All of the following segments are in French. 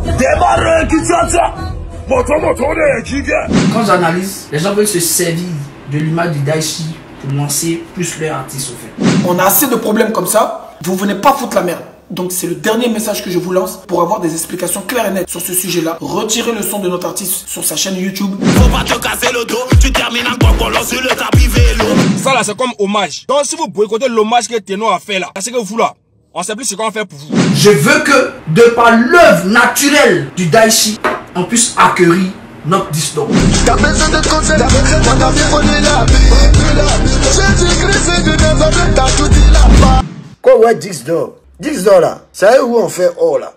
Démarre, Quand j'analyse, les gens veulent se servir de l'image du Daichi pour lancer plus leur artiste au fait. On a assez de problèmes comme ça, vous venez pas foutre la merde. Donc c'est le dernier message que je vous lance pour avoir des explications claires et nettes sur ce sujet-là. Retirez le son de notre artiste sur sa chaîne YouTube. Faut pas te casser le dos, tu termines en cocolon sur le tapis vélo. Ça là c'est comme hommage. Donc si vous boycottez l'hommage que Ténor a fait là, c'est que vous là, on sait plus ce qu'on va faire pour vous. Je veux que, de par l'œuvre naturelle du Daichi, on puisse acquérir notre disque d'or. Quoi ouais disque d'or? Disque d'or là, c'est où on fait oh là.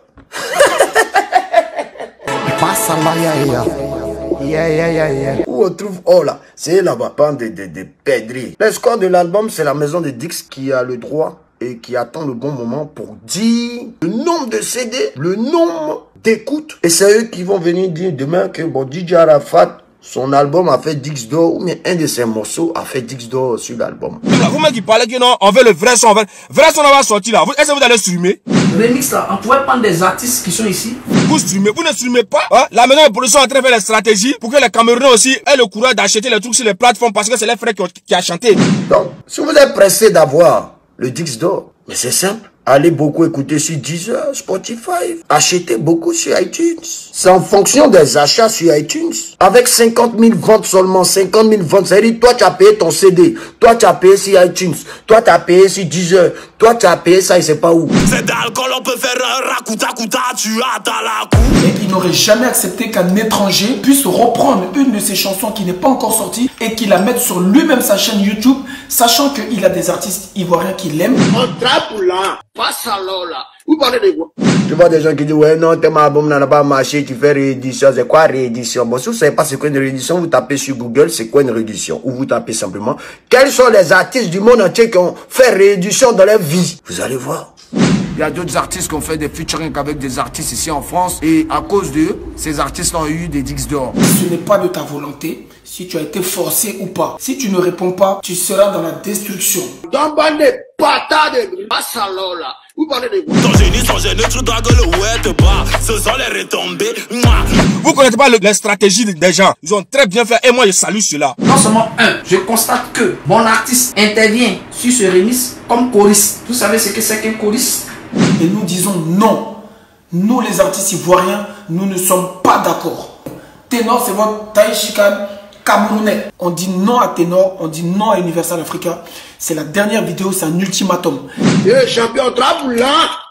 Où on trouve oh là, c'est là-bas, pas des pèderies. Le score de l'album, c'est la maison de Dix qui a le droit et qui attend le bon moment pour dire le nombre de CD, le nombre d'écoutes. Et c'est eux qui vont venir dire demain que bon, DJ Arafat, son album a fait 10 d'or, ou bien un de ses morceaux a fait 10 d'or sur l'album. Vous-même qui parlez que non, on veut le vrai son, vrai son va sortir là. Est-ce que vous allez streamer? Remix là, on pourrait prendre des artistes qui sont ici. Vous streamez, vous ne streamez pas. Hein? La maison de production est en train de faire des stratégies pour que les Camerounais aussi aient le courage d'acheter les trucs sur les plateformes parce que c'est les frères qui a chanté. Donc, si vous êtes pressé d'avoir le 10 d'or, mais c'est simple. Allez beaucoup écouter sur Deezer, Spotify. Achetez beaucoup sur iTunes. C'est en fonction des achats sur iTunes. Avec 50 000 ventes seulement, 50 000 ventes. Ça veut dire, toi, tu as payé ton CD. Toi, tu as payé sur iTunes. Toi, tu as payé sur Deezer. Toi, tu as payé ça, il sait pas où. C'est d'alcool, on peut faire un rakuta, tu as dans la cour. Et il n'aurait jamais accepté qu'un étranger puisse reprendre une de ses chansons qui n'est pas encore sortie et qu'il la mette sur lui-même sa chaîne YouTube, sachant qu'il a des artistes ivoiriens qui l'aiment. On trappe là. Pas ça là. Vous parlez de quoi? Tu vois des gens qui disent ouais non ton album n'a pas marché, tu fais réédition. C'est quoi réédition? Bon, si vous savez pas c'est quoi une réédition, vous tapez sur Google c'est quoi une réédition, ou vous tapez simplement quels sont les artistes du monde entier qui ont fait réédition dans leur vie. Vous allez voir. Il y a d'autres artistes qui ont fait des featuring avec des artistes ici en France et à cause d'eux, ces artistes ont eu des disques d'or. Ce n'est pas de ta volonté, si tu as été forcé ou pas. Si tu ne réponds pas, tu seras dans la destruction. Dans bande de patates de pas ça là. Vous parlez de quoi? Ton génie, son génie, tu dois que le ouette pas. Ce sont les retombées. Vous connaissez pas les stratégies des gens. Ils ont très bien fait et moi je salue cela. Non seulement je constate que mon artiste intervient sur ce remix comme choriste. Vous savez ce que c'est qu'un choriste? Et nous disons non. Nous les artistes ivoiriens, nous ne sommes pas d'accord. Ténor c'est votre Daichi camerounais. On dit non à Ténor, on dit non à Universal Africa. C'est la dernière vidéo, c'est un ultimatum. Eh champion, on trappe là.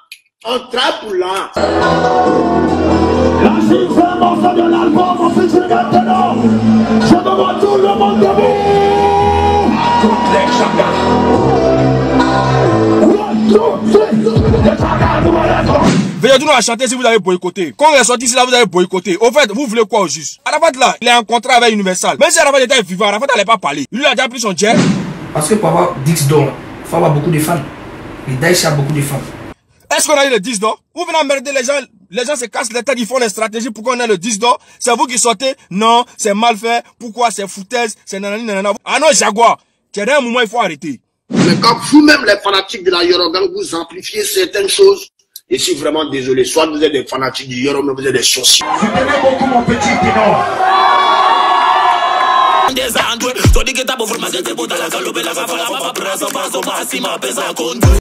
On trappe là. La suite, c'est un morceau de l'album, on fait sur Ténor. Je demande tout le monde debout. Toutes les chakas. Veuillez nous à chanter si vous avez boycotté. Quand on est sorti ici là, vous avez boycotté. Au fait, vous voulez quoi au juste? Arafat là, il est en contrat avec Universal. Même si Arafat était vivant, Arafat n'allait pas parler. Lui il a déjà pris son jet. Parce que pour avoir 10 d'or, il faut avoir beaucoup de fans. Et Daichi a beaucoup de fans. Est-ce qu'on a eu le 10 d'or? Vous venez emmerder les gens. Les gens se cassent les têtes, ils font des stratégies pour qu'on ait le 10 d'or. C'est vous qui sortez. Non, c'est mal fait. Pourquoi? C'est foutaise. C'est nanani nanana. Ah non, Jaguar. Tu as un moment, il faut arrêter. Mais quand vous-même, les fanatiques de la Yoruba, vous amplifiez certaines choses, je suis vraiment désolé. Soit vous êtes des fanatiques du Yoruba, mais vous êtes des sorciers. Je connais beaucoup mon petit Ténor.